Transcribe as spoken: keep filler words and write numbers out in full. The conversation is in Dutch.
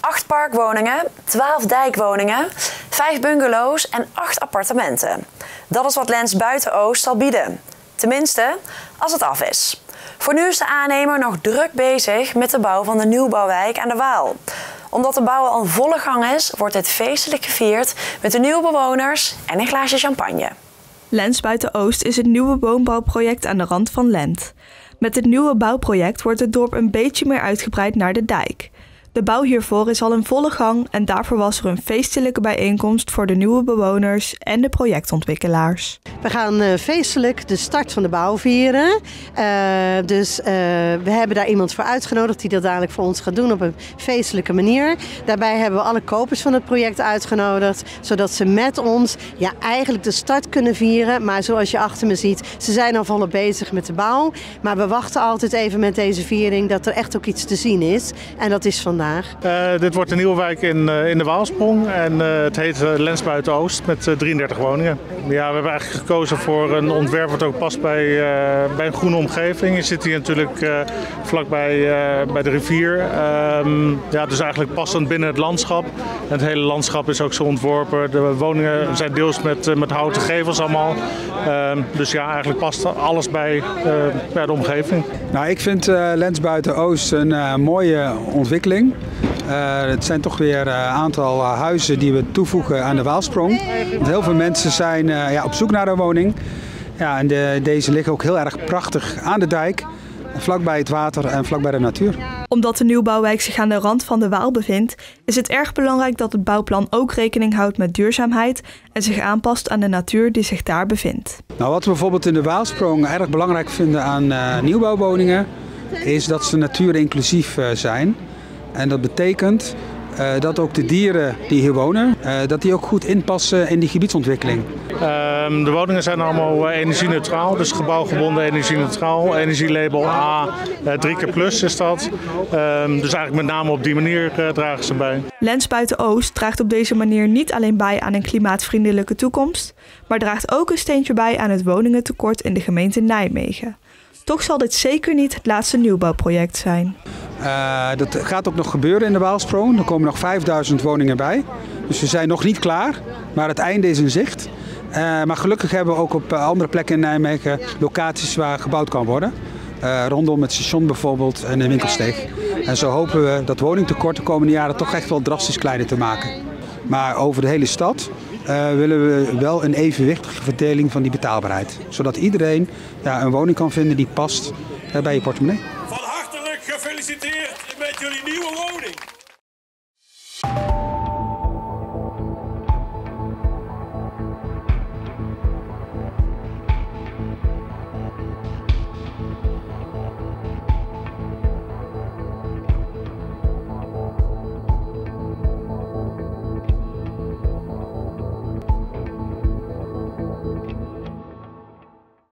acht parkwoningen, twaalf dijkwoningen, vijf bungalows en acht appartementen. Dat is wat Lens Buiten-Oost zal bieden. Tenminste, als het af is. Voor nu is de aannemer nog druk bezig met de bouw van de nieuwbouwwijk aan de Waal. Omdat de bouw al in volle gang is, wordt dit feestelijk gevierd met de nieuwe bewoners en een glaasje champagne. Lens Buiten-Oost is het nieuwe woonbouwproject aan de rand van Lent. Met het nieuwe bouwproject wordt het dorp een beetje meer uitgebreid naar de dijk. De bouw hiervoor is al in volle gang en daarvoor was er een feestelijke bijeenkomst voor de nieuwe bewoners en de projectontwikkelaars. We gaan uh, feestelijk de start van de bouw vieren. Uh, dus uh, we hebben daar iemand voor uitgenodigd die dat dadelijk voor ons gaat doen op een feestelijke manier. Daarbij hebben we alle kopers van het project uitgenodigd, zodat ze met ons ja, eigenlijk de start kunnen vieren. Maar zoals je achter me ziet, ze zijn al volop bezig met de bouw. Maar we wachten altijd even met deze viering dat er echt ook iets te zien is. En dat is vandaag. Uh, dit wordt een nieuwe wijk in, uh, in de Waalsprong en uh, het heet uh, Lens Buiten-Oost met uh, drieëndertig woningen. Ja, we hebben eigenlijk gekozen voor een ontwerp wat ook past bij, uh, bij een groene omgeving. Je zit hier natuurlijk uh, vlakbij uh, bij de rivier. Um, ja, dus eigenlijk passend binnen het landschap. En het hele landschap is ook zo ontworpen. De woningen zijn deels met, uh, met houten gevels allemaal. Um, dus ja, eigenlijk past alles bij, uh, bij de omgeving. Nou, ik vind uh, Lens Buiten-Oost een uh, mooie ontwikkeling. Uh, het zijn toch weer een aantal uh, huizen die we toevoegen aan de Waalsprong. Want heel veel mensen zijn uh, ja, op zoek naar een woning. Ja, en de, deze liggen ook heel erg prachtig aan de dijk, vlakbij het water en vlakbij de natuur. Omdat de nieuwbouwwijk zich aan de rand van de Waal bevindt, is het erg belangrijk dat het bouwplan ook rekening houdt met duurzaamheid en zich aanpast aan de natuur die zich daar bevindt. Nou, wat we bijvoorbeeld in de Waalsprong erg belangrijk vinden aan uh, nieuwbouwwoningen, is dat ze natuurinclusief uh, zijn. En dat betekent uh, dat ook de dieren die hier wonen, uh, dat die ook goed inpassen in die gebiedsontwikkeling. Um, de woningen zijn allemaal uh, energie-neutraal, dus gebouwgebonden energie-neutraal. Energielabel A, uh, drie keer plus is dat. Um, dus eigenlijk met name op die manier uh, dragen ze bij. Lens Buiten-Oost draagt op deze manier niet alleen bij aan een klimaatvriendelijke toekomst, maar draagt ook een steentje bij aan het woningentekort in de gemeente Nijmegen. Toch zal dit zeker niet het laatste nieuwbouwproject zijn. Uh, dat gaat ook nog gebeuren in de Waalsprong. Er komen nog vijfduizend woningen bij. Dus we zijn nog niet klaar, maar het einde is in zicht. Uh, maar gelukkig hebben we ook op andere plekken in Nijmegen locaties waar gebouwd kan worden. Uh, rondom het station bijvoorbeeld en de winkelsteeg. En zo hopen we dat woningtekort de komende jaren toch echt wel drastisch kleiner te maken. Maar over de hele stad uh, willen we wel een evenwichtige verdeling van die betaalbaarheid. Zodat iedereen ja, een woning kan vinden die past uh, bij je portemonnee. Van hartelijk gefeliciteerd met jullie nieuwe woning.